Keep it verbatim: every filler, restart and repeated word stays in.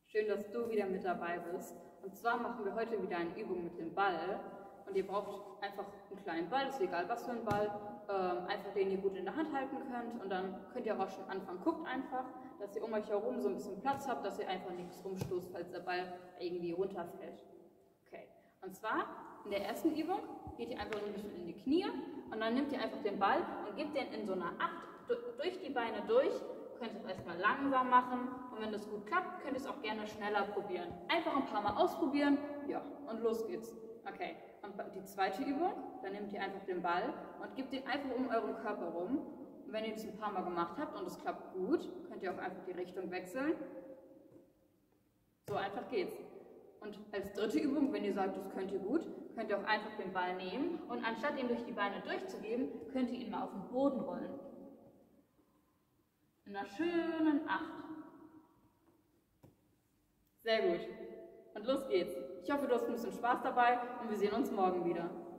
Schön, dass du wieder mit dabei bist. Und zwar machen wir heute wieder eine Übung mit dem Ball. Und ihr braucht einfach einen kleinen Ball, ist egal was für ein Ball, ähm, einfach den ihr gut in der Hand halten könnt. Und dann könnt ihr auch schon anfangen. Guckt einfach, dass ihr um euch herum so ein bisschen Platz habt, dass ihr einfach nichts umstoßt, falls der Ball irgendwie runterfällt. Okay, und zwar in der ersten Übung geht ihr einfach so ein bisschen in die Knie und dann nehmt ihr einfach den Ball und gebt den in so einer Acht durch die Beine durch. Könnt ihr es erstmal langsam machen und wenn das gut klappt, könnt ihr es auch gerne schneller probieren. Einfach ein paar Mal ausprobieren, ja, und los geht's. Okay, und die zweite Übung, dann nehmt ihr einfach den Ball und gebt den einfach um euren Körper rum. Und wenn ihr das ein paar Mal gemacht habt und es klappt gut, könnt ihr auch einfach die Richtung wechseln. So einfach geht's. Und als dritte Übung, wenn ihr sagt, das könnt ihr gut, könnt ihr auch einfach den Ball nehmen und anstatt ihn durch die Beine durchzugeben, könnt ihr ihn mal auf den Boden rollen. In einer schönen Acht. Sehr gut. Und los geht's. Ich hoffe, du hast ein bisschen Spaß dabei und wir sehen uns morgen wieder.